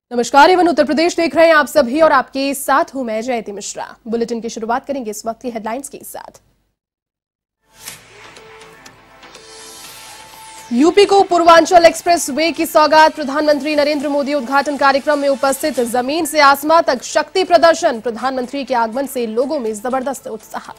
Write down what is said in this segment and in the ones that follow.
नमस्कार। एवं उत्तर प्रदेश देख रहे हैं आप सभी और आपके साथ हूं मैं जयती मिश्रा। बुलेटिन की शुरुआत करेंगे इस वक्त की हेडलाइंस के साथ। यूपी को पूर्वांचल एक्सप्रेस वे की सौगात, प्रधानमंत्री नरेंद्र मोदी उद्घाटन कार्यक्रम में उपस्थित। जमीन से आसमां तक शक्ति प्रदर्शन, प्रधानमंत्री के आगमन से लोगों में जबरदस्त उत्साह।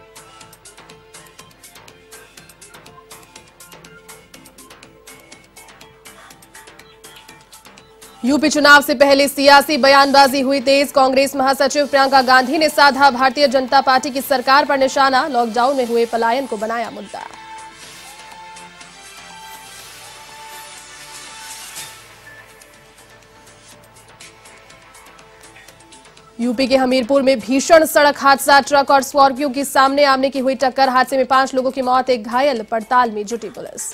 यूपी चुनाव से पहले सियासी बयानबाजी हुई तेज, कांग्रेस महासचिव प्रियंका गांधी ने साधा भारतीय जनता पार्टी की सरकार पर निशाना, लॉकडाउन में हुए पलायन को बनाया मुद्दा। यूपी के हमीरपुर में भीषण सड़क हादसा, ट्रक और स्कॉर्पियो की सामने आमने की हुई टक्कर, हादसे में 5 लोगों की मौत, एक घायल, पड़ताल में जुटी पुलिस।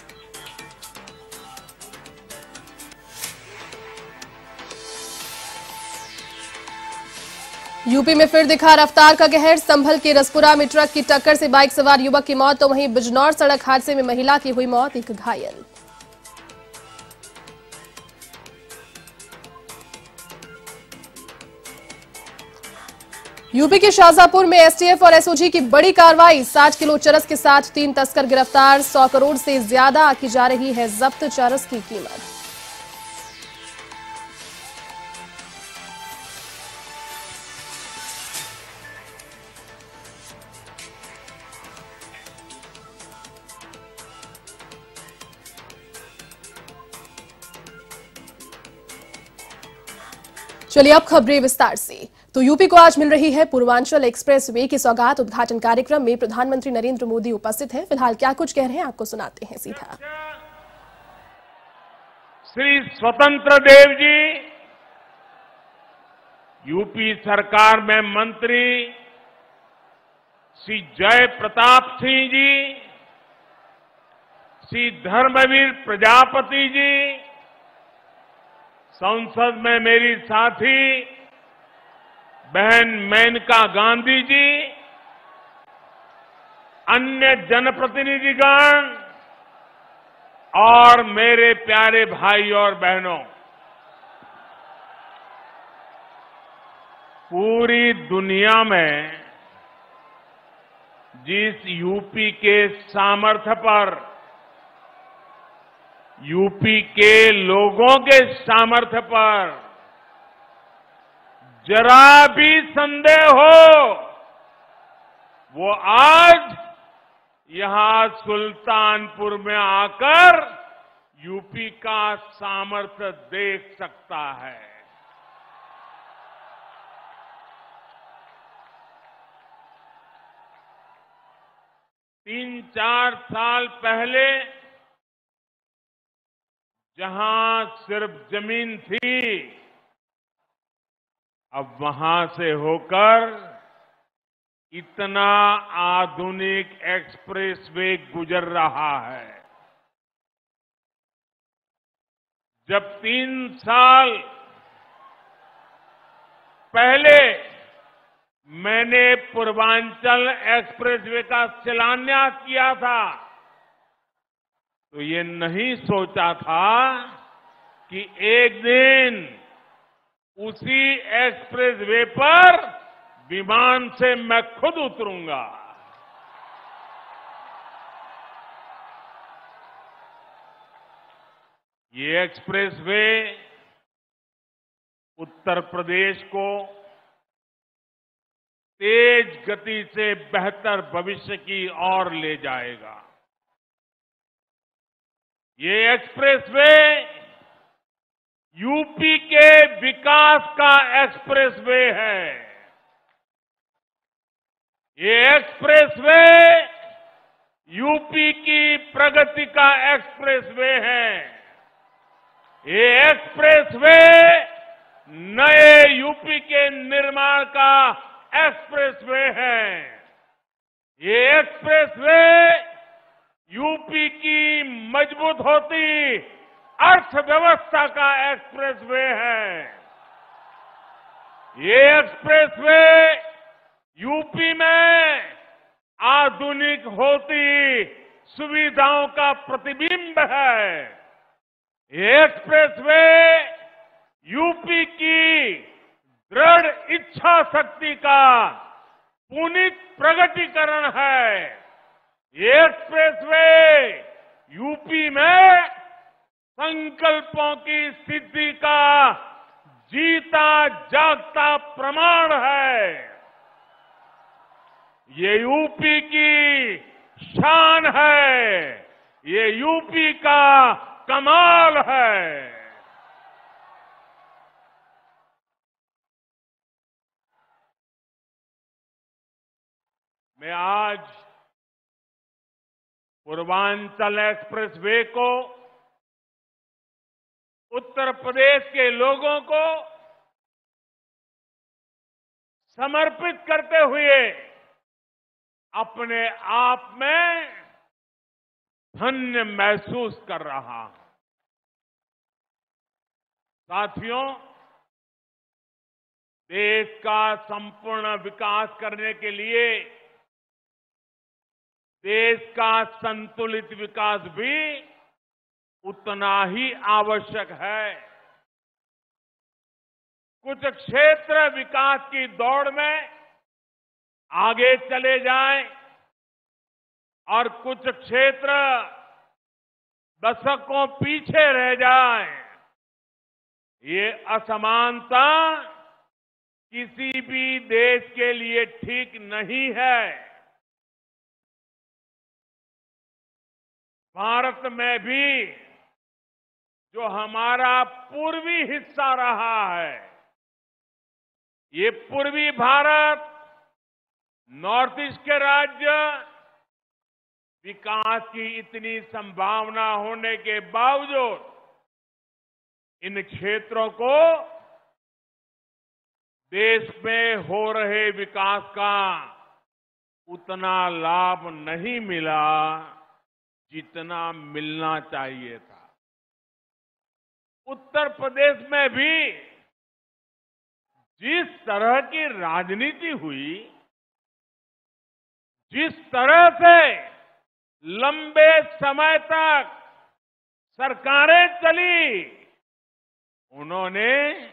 यूपी में फिर दिखा रफ्तार का कहर, संभल के रसपुरा में ट्रक की टक्कर से बाइक सवार युवक की मौत, तो वहीं बिजनौर सड़क हादसे में महिला की हुई मौत, एक घायल। यूपी के शाहजहांपुर में एसटीएफ और एसओजी की बड़ी कार्रवाई, 60 किलो चरस के साथ 3 तस्कर गिरफ्तार, 100 करोड़ से ज्यादा की जा रही है जब्त चरस की कीमत। चलिए अब खबरें विस्तार से। तो यूपी को आज मिल रही है पूर्वांचल एक्सप्रेस वे की सौगात, उद्घाटन कार्यक्रम में प्रधानमंत्री नरेंद्र मोदी उपस्थित हैं। फिलहाल क्या कुछ कह रहे हैं आपको सुनाते हैं सीधा। श्री स्वतंत्र देव जी यूपी सरकार में मंत्री, श्री जय प्रताप सिंह जी, श्री धर्मवीर प्रजापति जी, संसद में मेरी साथी बहन मेनका गांधी जी, अन्य जनप्रतिनिधिगण और मेरे प्यारे भाई और बहनों, पूरी दुनिया में जिस यूपी के सामर्थ्य पर, यूपी के लोगों के सामर्थ्य पर जरा भी संदेह हो, वो आज यहां सुल्तानपुर में आकर यूपी का सामर्थ्य देख सकता है। तीन चार साल पहले जहां सिर्फ जमीन थी, अब वहां से होकर इतना आधुनिक एक्सप्रेसवे गुजर रहा है। जब 3 साल पहले मैंने पूर्वांचल एक्सप्रेसवे का शिलान्यास किया था, तो ये नहीं सोचा था कि एक दिन उसी एक्सप्रेसवे पर विमान से मैं खुद उतरूंगा। ये एक्सप्रेसवे उत्तर प्रदेश को तेज गति से बेहतर भविष्य की ओर ले जाएगा। ये एक्सप्रेसवे यूपी के विकास का एक्सप्रेसवे है। ये एक्सप्रेसवे यूपी की प्रगति का एक्सप्रेसवे है। ये एक्सप्रेसवे नए यूपी के निर्माण का एक्सप्रेसवे है। ये एक्सप्रेसवे यूपी की मजबूत होती अर्थव्यवस्था का एक्सप्रेसवे है। ये एक्सप्रेसवे यूपी में आधुनिक होती सुविधाओं का प्रतिबिंब है। ये एक्सप्रेसवे यूपी की दृढ़ इच्छा शक्ति का पुनीत प्रगटीकरण है। ये एक्सप्रेसवे यूपी में संकल्पों की सिद्धि का जीता जागता प्रमाण है। ये यूपी की शान है, ये यूपी का कमाल है। मैं आज पूर्वांचल एक्सप्रेसवे को उत्तर प्रदेश के लोगों को समर्पित करते हुए अपने आप में धन्य महसूस कर रहा हूं। साथियों, देश का संपूर्ण विकास करने के लिए देश का संतुलित विकास भी उतना ही आवश्यक है। कुछ क्षेत्र विकास की दौड़ में आगे चले जाएं और कुछ क्षेत्र दशकों पीछे रह जाएं। ये असमानता किसी भी देश के लिए ठीक नहीं है। भारत में भी जो हमारा पूर्वी हिस्सा रहा है, ये पूर्वी भारत, नॉर्थ ईस्ट के राज्य विकास की इतनी संभावना होने के बावजूद इन क्षेत्रों को देश में हो रहे विकास का उतना लाभ नहीं मिला जितना मिलना चाहिए था। उत्तर प्रदेश में भी जिस तरह की राजनीति हुई, जिस तरह से लंबे समय तक सरकारें चली, उन्होंने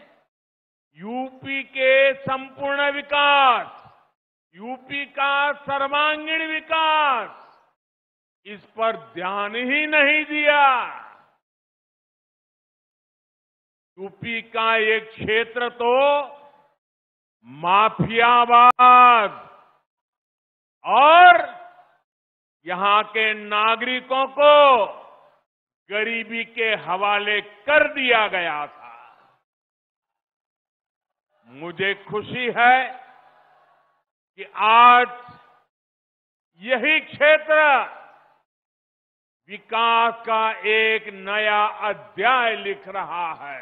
यूपी के संपूर्ण विकास, यूपी का सर्वांगीण विकास, इस पर ध्यान ही नहीं दिया। यूपी का एक क्षेत्र तो माफियावाद और यहां के नागरिकों को गरीबी के हवाले कर दिया गया था। मुझे खुशी है कि आज यही क्षेत्र विकास का एक नया अध्याय लिख रहा है।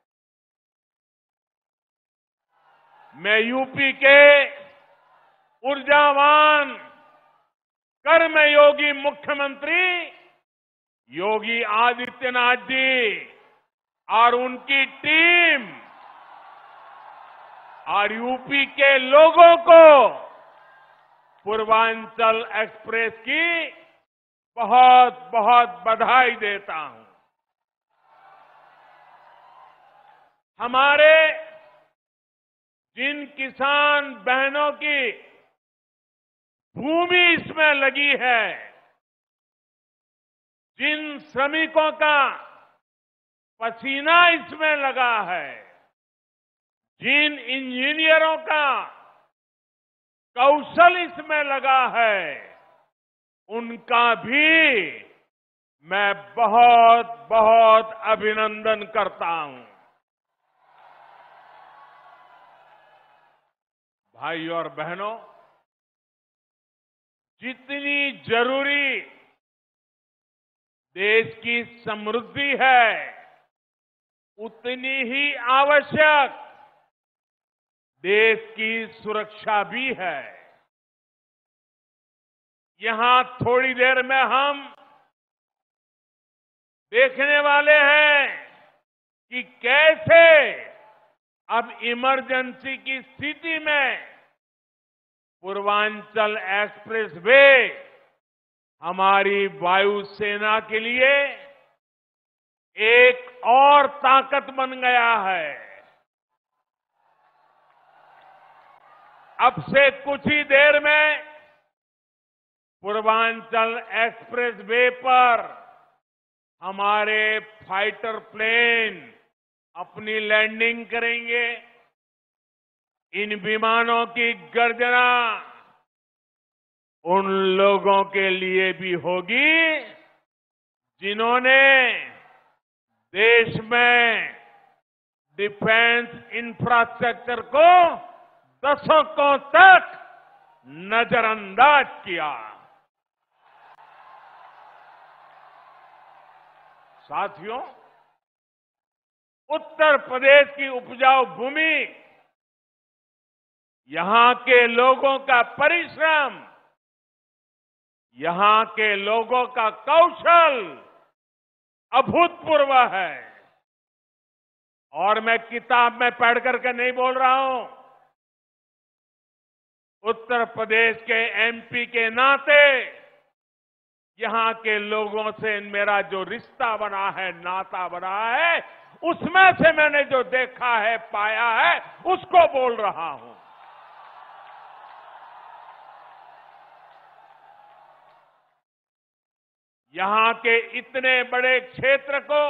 मैं यूपी के ऊर्जावान कर्मयोगी मुख्यमंत्री योगी आदित्यनाथ जी और उनकी टीम और यूपी के लोगों को पूर्वांचल एक्सप्रेस की बहुत बहुत बधाई देता हूं। हमारे जिन किसान बहनों की भूमि इसमें लगी है, जिन श्रमिकों का पसीना इसमें लगा है, जिन इंजीनियरों का कौशल इसमें लगा है, उनका भी मैं बहुत बहुत अभिनंदन करता हूं। भाई और बहनों, जितनी जरूरी देश की समृद्धि है, उतनी ही आवश्यक देश की सुरक्षा भी है। यहां थोड़ी देर में हम देखने वाले हैं कि कैसे अब इमरजेंसी की स्थिति में पूर्वांचल एक्सप्रेसवे हमारी वायुसेना के लिए एक और ताकत बन गया है। अब से कुछ ही देर में पूर्वांचल एक्सप्रेस वे पर हमारे फाइटर प्लेन अपनी लैंडिंग करेंगे। इन विमानों की गर्जना उन लोगों के लिए भी होगी जिन्होंने देश में डिफेंस इंफ्रास्ट्रक्चर को दशकों तक नजरअंदाज किया। साथियों, उत्तर प्रदेश की उपजाऊ भूमि, यहां के लोगों का परिश्रम, यहां के लोगों का कौशल अभूतपूर्व है। और मैं किताब में पढ़ करके नहीं बोल रहा हूं। उत्तर प्रदेश के एमपी के नाते यहां के लोगों से मेरा जो रिश्ता बना है, नाता बना है, उसमें से मैंने जो देखा है, पाया है, उसको बोल रहा हूं। यहां के इतने बड़े क्षेत्र को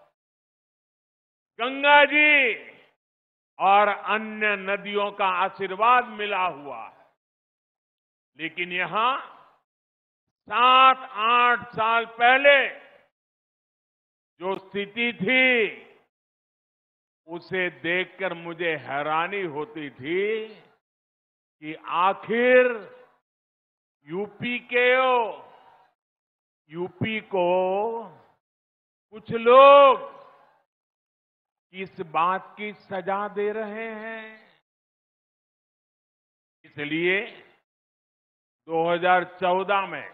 गंगा जी और अन्य नदियों का आशीर्वाद मिला हुआ है। लेकिन यहां 7-8 साल पहले जो स्थिति थी, उसे देखकर मुझे हैरानी होती थी कि आखिर यूपी को कुछ लोग किस बात की सजा दे रहे हैं। इसलिए 2014 में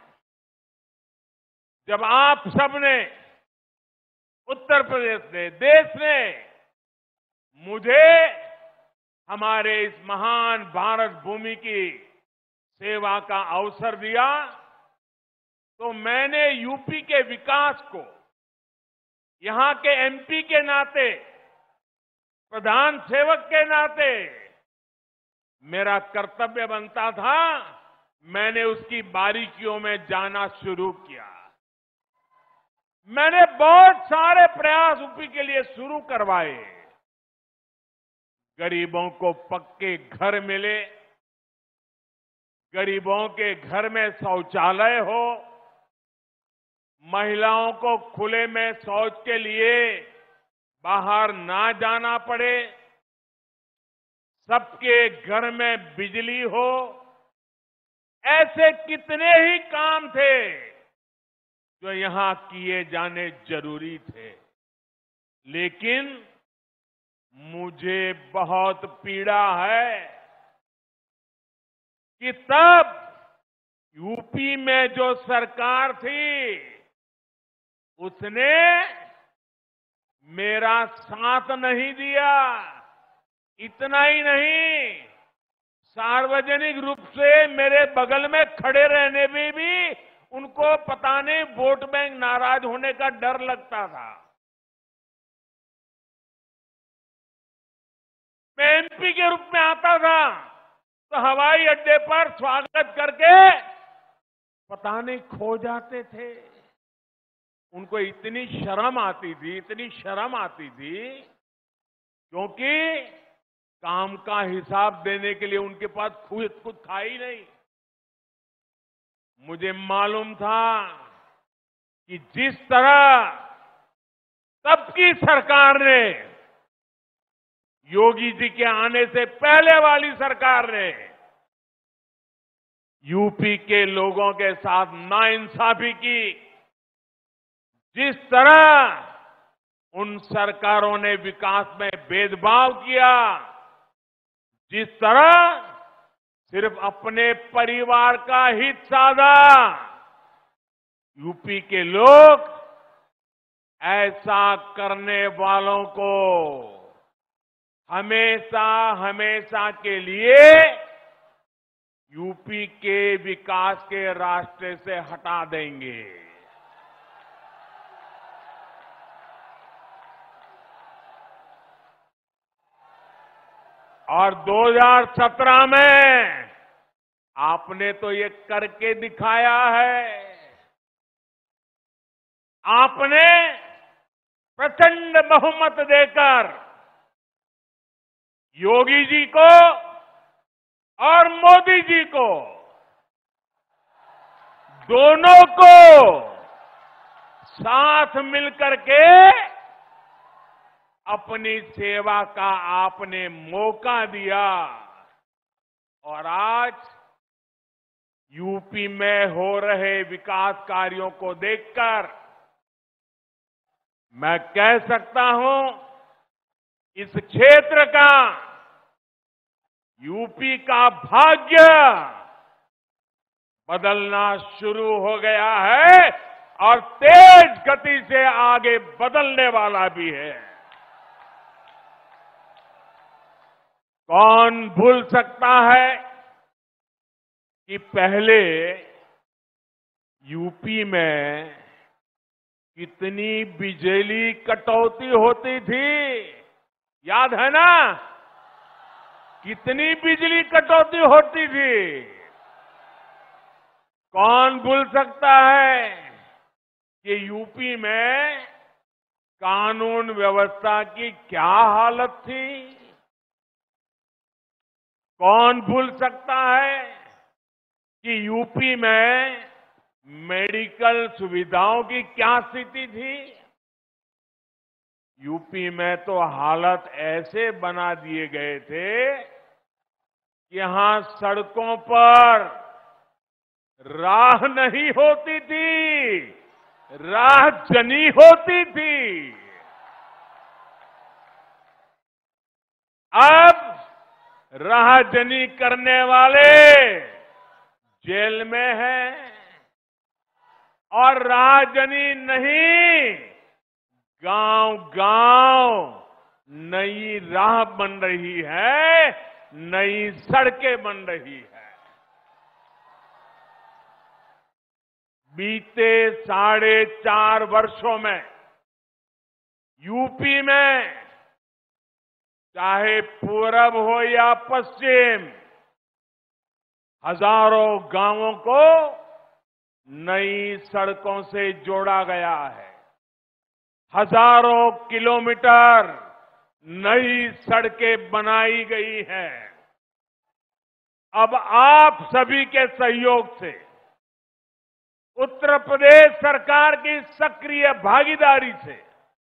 जब आप सबने, उत्तर प्रदेश ने, देश ने मुझे हमारे इस महान भारत भूमि की सेवा का अवसर दिया, तो मैंने यूपी के विकास को यहां के एमपी के नाते, प्रधान सेवक के नाते मेरा कर्तव्य बनता था। मैंने उसकी बारीकियों में जाना शुरू किया। मैंने बहुत सारे प्रयास यूपी के लिए शुरू करवाए। गरीबों को पक्के घर मिले, गरीबों के घर में शौचालय हो, महिलाओं को खुले में शौच के लिए बाहर ना जाना पड़े, सबके घर में बिजली हो। ऐसे कितने ही काम थे जो यहां किए जाने जरूरी थे। लेकिन मुझे बहुत पीड़ा है कि तब यूपी में जो सरकार थी, उसने मेरा साथ नहीं दिया। इतना ही नहीं, सार्वजनिक रूप से मेरे बगल में खड़े रहने में भी उनको पता नहीं वोट बैंक नाराज होने का डर लगता था। मैं एमपी के रूप में आता था तो हवाई अड्डे पर स्वागत करके पता नहीं खो जाते थे। उनको इतनी शर्म आती थी, क्योंकि काम का हिसाब देने के लिए उनके पास खुद था ही नहीं। मुझे मालूम था कि जिस तरह तब की सरकार ने, योगी जी के आने से पहले वाली सरकार ने, यूपी के लोगों के साथ नाइंसाफी की, जिस तरह उन सरकारों ने विकास में भेदभाव किया, जिस तरह सिर्फ अपने परिवार का हित साधा, यूपी के लोग ऐसा करने वालों को हमेशा हमेशा के लिए यूपी के विकास के रास्ते से हटा देंगे। और 2017 में आपने तो ये करके दिखाया है। आपने प्रचंड बहुमत देकर योगी जी को और मोदी जी को, दोनों को साथ मिलकर के अपनी सेवा का आपने मौका दिया। और आज यूपी में हो रहे विकास कार्यों को देखकर मैं कह सकता हूं, इस क्षेत्र का, यूपी का भाग्य बदलना शुरू हो गया है और तेज गति से आगे बदलने वाला भी है। कौन भूल सकता है कि पहले यूपी में कितनी बिजली कटौती होती थी? याद है ना? कितनी बिजली कटौती होती थी? कौन भूल सकता है कि यूपी में कानून व्यवस्था की क्या हालत थी? कौन भूल सकता है कि यूपी में मेडिकल सुविधाओं की क्या स्थिति थी? यूपी में तो हालत ऐसे बना दिए गए थे कि यहां सड़कों पर राह नहीं होती थी, राह जनी होती थी। अब राहजनी करने वाले जेल में हैं और राहजनी नहीं, गांव-गांव नई राह बन रही है, नई सड़कें बन रही है। बीते 4.5 वर्षों में यूपी में चाहे पूरब हो या पश्चिम, हजारों गांवों को नई सड़कों से जोड़ा गया है। हजारों किलोमीटर नई सड़कें बनाई गई हैं। अब आप सभी के सहयोग से, उत्तर प्रदेश सरकार की सक्रिय भागीदारी से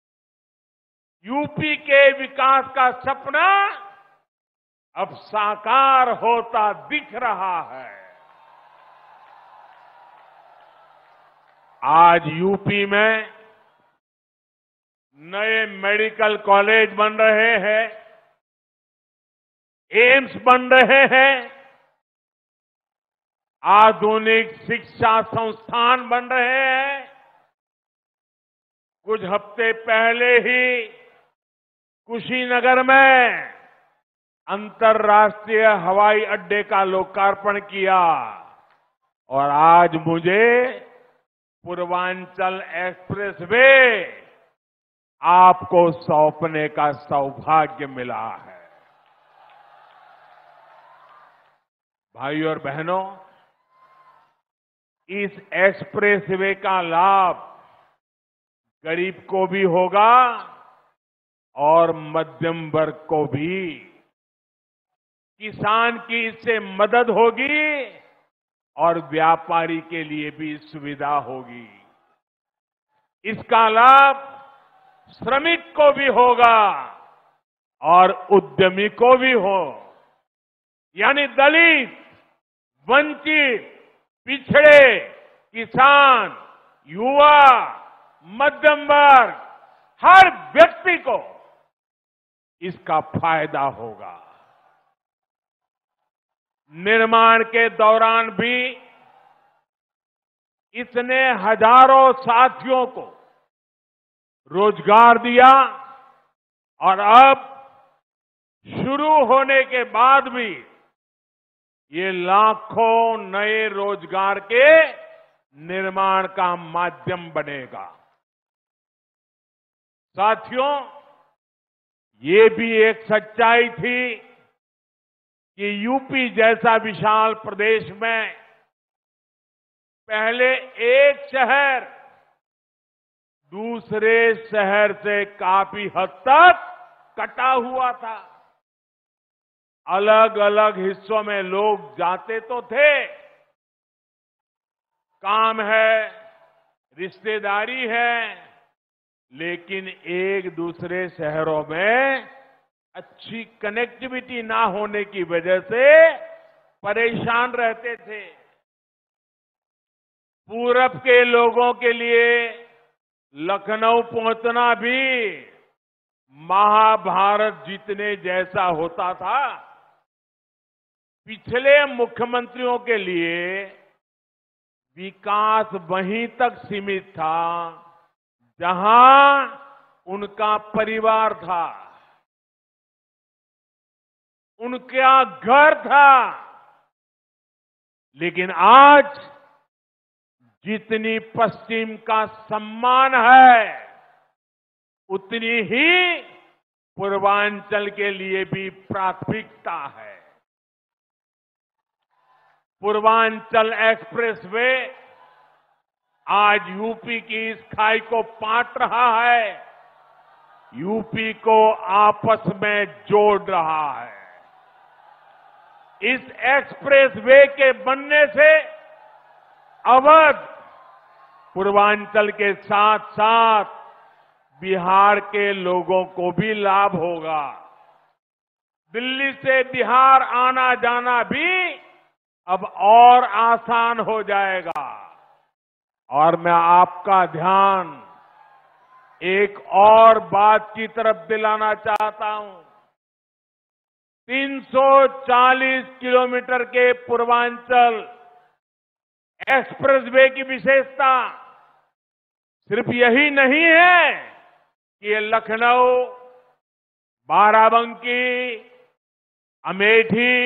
यूपी के विकास का सपना अब साकार होता दिख रहा है। आज यूपी में नए मेडिकल कॉलेज बन रहे हैं, एम्स बन रहे हैं, आधुनिक शिक्षा संस्थान बन रहे हैं। कुछ हफ्ते पहले ही कुशीनगर में अंतर्राष्ट्रीय हवाई अड्डे का लोकार्पण किया और आज मुझे पूर्वांचल एक्सप्रेसवे आपको सौंपने का सौभाग्य मिला है। भाइयों और बहनों, इस एक्सप्रेसवे का लाभ गरीब को भी होगा और मध्यम वर्ग को भी। किसान की इससे मदद होगी और व्यापारी के लिए भी सुविधा होगी। इसका लाभ श्रमिक को भी होगा और उद्यमी को भी हो, यानी दलित, वंचित, पिछड़े, किसान, युवा, मध्यम वर्ग, हर व्यक्ति को इसका फायदा होगा। निर्माण के दौरान भी इसने हजारों साथियों को रोजगार दिया और अब शुरू होने के बाद भी ये लाखों नए रोजगार के निर्माण का माध्यम बनेगा। साथियों, ये भी एक सच्चाई थी कि यूपी जैसा विशाल प्रदेश में पहले एक शहर दूसरे शहर से काफी हद तक कटा हुआ था। अलग अलग हिस्सों में लोग जाते तो थे, काम है, रिश्तेदारी है, लेकिन एक दूसरे शहरों में अच्छी कनेक्टिविटी ना होने की वजह से परेशान रहते थे। पूरब के लोगों के लिए लखनऊ पहुंचना भी महाभारत जीतने जैसा होता था। पिछले मुख्यमंत्रियों के लिए विकास वहीं तक सीमित था जहां उनका परिवार था, उनका घर था। लेकिन आज जितनी पश्चिम का सम्मान है, उतनी ही पूर्वांचल के लिए भी प्राथमिकता है। पूर्वांचल एक्सप्रेसवे आज यूपी की इस खाई को पाट रहा है, यूपी को आपस में जोड़ रहा है। इस एक्सप्रेसवे के बनने से अवध, पूर्वांचल के साथ साथ बिहार के लोगों को भी लाभ होगा। दिल्ली से बिहार आना जाना भी अब और आसान हो जाएगा। और मैं आपका ध्यान एक और बात की तरफ दिलाना चाहता हूं। 340 किलोमीटर के पूर्वांचल एक्सप्रेसवे की विशेषता सिर्फ यही नहीं है कि ये लखनऊ, बाराबंकी, अमेठी,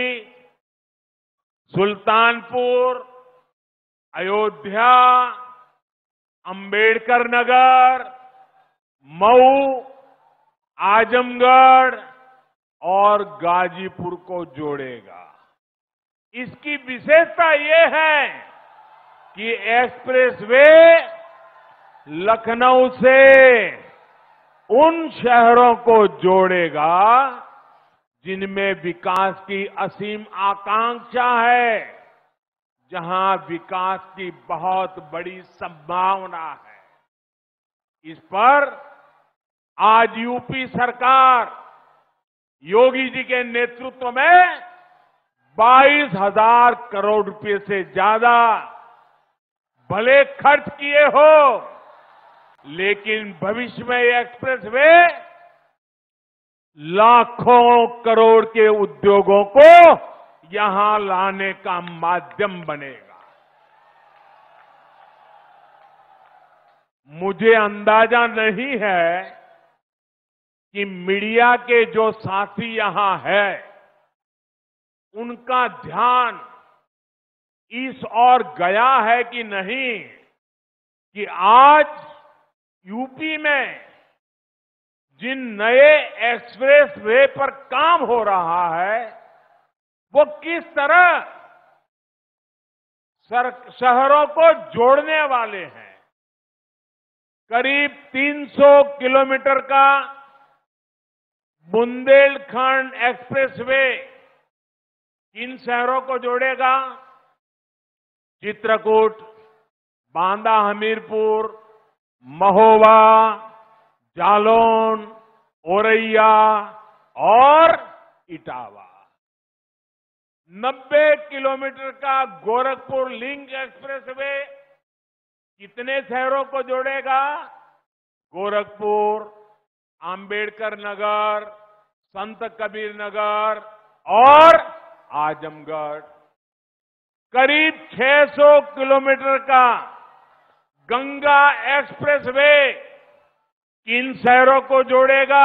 सुल्तानपुर, अयोध्या, अंबेडकर नगर, मऊ, आजमगढ़ और गाजीपुर को जोड़ेगा। इसकी विशेषता ये है कि एक्सप्रेसवे लखनऊ से उन शहरों को जोड़ेगा जिनमें विकास की असीम आकांक्षा है, जहां विकास की बहुत बड़ी संभावना है। इस पर आज यूपी सरकार योगी जी के नेतृत्व में 22,000 करोड़ रुपए से ज्यादा भले खर्च किए हो, लेकिन भविष्य में ये एक्सप्रेसवे लाखों करोड़ के उद्योगों को यहां लाने का माध्यम बनेगा। मुझे अंदाजा नहीं है कि मीडिया के जो साथी यहां है, उनका ध्यान इस ओर गया है कि नहीं कि आज यूपी में जिन नए एक्सप्रेस वे पर काम हो रहा है, वो किस तरह शहरों को जोड़ने वाले हैं। करीब 300 किलोमीटर का बुंदेलखंड एक्सप्रेसवे किन शहरों को जोड़ेगा? चित्रकूट, बांदा हमीरपुर, महोबा, जालौन, औरैया और इटावा। 90 किलोमीटर का गोरखपुर लिंक एक्सप्रेसवे कितने शहरों को जोड़ेगा? गोरखपुर, अंबेडकर नगर, संत कबीर नगर और आजमगढ़। करीब 600 किलोमीटर का गंगा एक्सप्रेसवे किन शहरों को जोड़ेगा?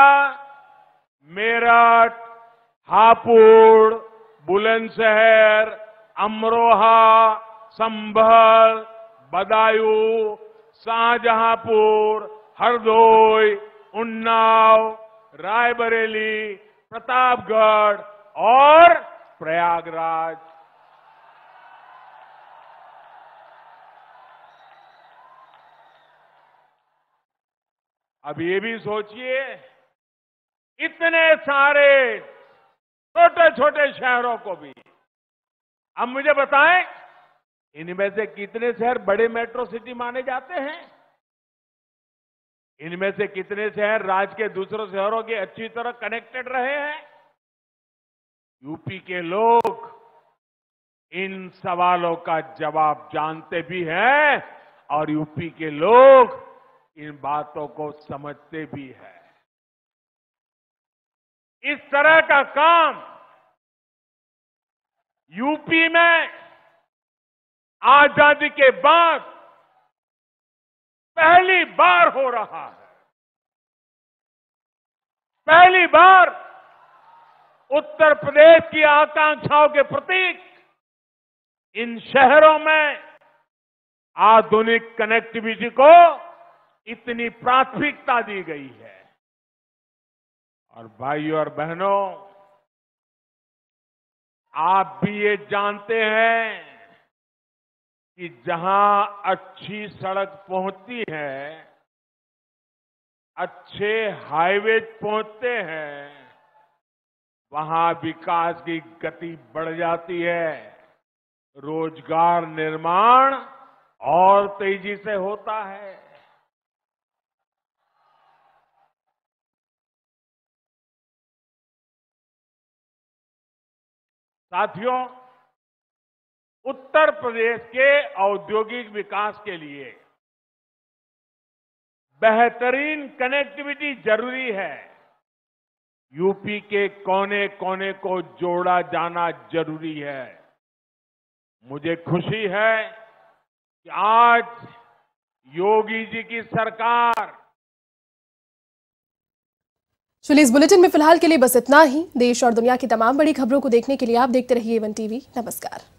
मेरठ, हापुड़, बुलंदशहर, अमरोहा, संभल, बदायूं, शाहजहांपुर, हरदोई, उन्नाव, रायबरेली, प्रतापगढ़ और प्रयागराज, अब ये भी सोचिए, इतने सारे छोटे छोटे शहरों को भी, अब मुझे बताएं, इनमें से कितने शहर बड़े मेट्रो सिटी माने जाते हैं? इनमें से कितने शहर राज्य के दूसरे शहरों के अच्छी तरह कनेक्टेड रहे हैं? यूपी के लोग इन सवालों का जवाब जानते भी हैं और यूपी के लोग इन बातों को समझते भी हैं। इस तरह का काम यूपी में आजादी के बाद पहली बार हो रहा है। पहली बार उत्तर प्रदेश की आकांक्षाओं के प्रतीक इन शहरों में आधुनिक कनेक्टिविटी को इतनी प्राथमिकता दी गई है। और भाइयों और बहनों, आप भी ये जानते हैं कि जहां अच्छी सड़क पहुंचती है, अच्छे हाईवे पहुंचते हैं, वहां विकास की गति बढ़ जाती है, रोजगार निर्माण और तेजी से होता है। साथियों, उत्तर प्रदेश के औद्योगिक विकास के लिए बेहतरीन कनेक्टिविटी जरूरी है। यूपी के कोने कोने को जोड़ा जाना जरूरी है। मुझे खुशी है कि आज योगी जी की सरकार। चलिए, इस बुलेटिन में फिलहाल के लिए बस इतना ही। देश और दुनिया की तमाम बड़ी खबरों को देखने के लिए आप देखते रहिए वन टीवी। नमस्कार।